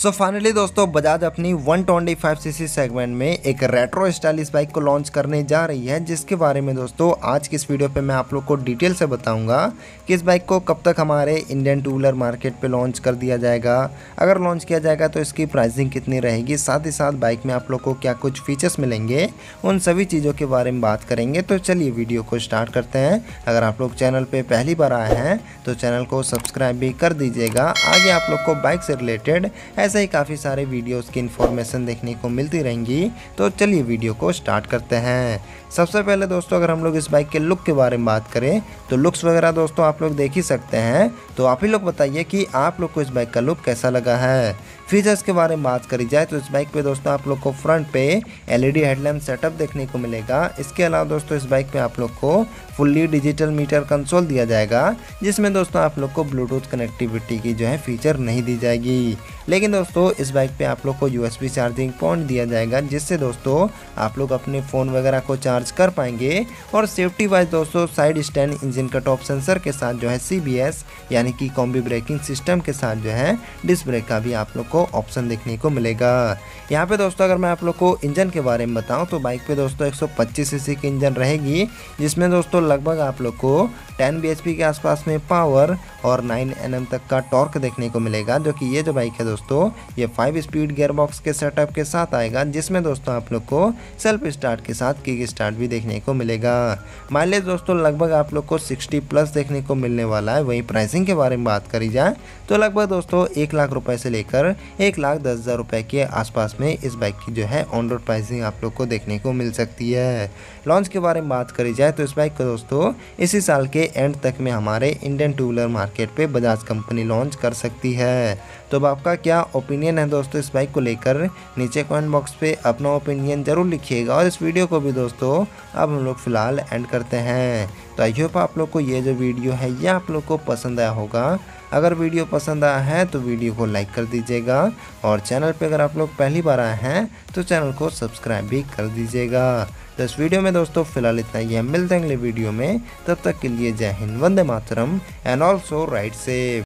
So finally दोस्तों बजाज अपनी 125 CC segment में एक रेट्रो स्टाइलिश बाइक को लॉन्च करने जा रही है, जिसके बारे में दोस्तों आज की इस वीडियो पे मैं आप लोग को डिटेल से बताऊंगा कि इस बाइक को कब तक हमारे इंडियन टू व्हीलर मार्केट पे लॉन्च कर दिया जाएगा। अगर लॉन्च किया जाएगा तो इसकी प्राइसिंग कितनी रहेगी, साथ ही साथ बाइक में आप लोग को क्या कुछ फीचर्स मिलेंगे, उन सभी चीज़ों के बारे में बात करेंगे। तो चलिए वीडियो को स्टार्ट करते हैं। अगर आप लोग चैनल पर पहली बार आए हैं तो चैनल को सब्सक्राइब भी कर दीजिएगा। आगे आप लोग को बाइक से रिलेटेड ऐसे ही काफ़ी सारे वीडियोस की इन्फॉर्मेशन देखने को मिलती रहेंगी। तो चलिए वीडियो को स्टार्ट करते हैं। सबसे पहले दोस्तों अगर हम लोग इस बाइक के लुक के बारे में बात करें तो लुक्स वगैरह दोस्तों आप लोग देख ही सकते हैं। तो आप ही लोग बताइए कि आप लोग को इस बाइक का लुक कैसा लगा है। फीचर्स के बारे में बात करी जाए तो इस बाइक पे दोस्तों आप लोग को फ्रंट पे एलईडी हेडलैम्प सेटअप देखने को मिलेगा। इसके अलावा दोस्तों इस बाइक पे आप लोग को फुल्ली डिजिटल मीटर कंसोल दिया जाएगा, जिसमें दोस्तों आप लोग को ब्लूटूथ कनेक्टिविटी की जो है फीचर नहीं दी जाएगी। लेकिन दोस्तों इस बाइक पे आप लोग को यूएसबी चार्जिंग पॉइंट दिया जाएगा, जिससे दोस्तों आप लोग अपने फ़ोन वगैरह को चार्ज कर पाएंगे। और सेफ्टी वाइज दोस्तों side stand engine cut off sensor के साथ जो है सीबीएस यानी कि कॉम्बी ब्रेकिंग सिस्टम के साथ जो है डिस्क ब्रेक का भी आप लोग को ऑप्शन देखने को मिलेगा। यहाँ पे दोस्तों अगर मैं आप लोग को इंजन के बारे में बताऊँ तो बाइक पे दोस्तों 125 सीसी की इंजन रहेगी, जिसमें दोस्तों लगभग आप लोग को 10 bhp के आसपास में पावर और 9 Nm तक का टॉर्क देखने को मिलेगा। जो कि ये जो बाइक है दोस्तों ये 5 स्पीड गियर बॉक्स के सेटअप के साथ आएगा, जिसमें दोस्तों आप लोग को सेल्फ स्टार्ट के साथ किक स्टार्ट भी देखने को मिलेगा। माइलेज दोस्तों लगभग आप लोग को 60 प्लस देखने को मिलने वाला है। वहीं प्राइसिंग के बारे में बात करी जाए तो लगभग दोस्तों 1 लाख रुपए से लेकर 1,10,000 रुपए के आसपास में इस बाइक की जो है ऑन रोड प्राइसिंग आप लोग को देखने को मिल सकती है। लॉन्च के बारे में बात करी जाए तो इस बाइक को दोस्तों इसी साल के एंड तक में हमारे इंडियन टू व्हीलर मार्केट पे बजाज कंपनी लॉन्च कर सकती है। तो अब आपका क्या ओपिनियन है दोस्तों इस बाइक को लेकर, नीचे कमेंट बॉक्स पे अपना ओपिनियन जरूर लिखिएगा। और इस वीडियो को भी दोस्तों अब हम लोग फिलहाल एंड करते हैं। तो आई होप आप लोग को ये जो वीडियो है ये आप लोग को पसंद आया होगा। अगर वीडियो पसंद आया है तो वीडियो को लाइक कर दीजिएगा, और चैनल पे अगर आप लोग पहली बार आए हैं तो चैनल को सब्सक्राइब भी कर दीजिएगा। तो इस वीडियो में दोस्तों फिलहाल इतना ही है। मिलते हैं अगले वीडियो में, तब तक के लिए जय हिंद, वंदे मातरम एंड ऑल्सो राइट सेफ।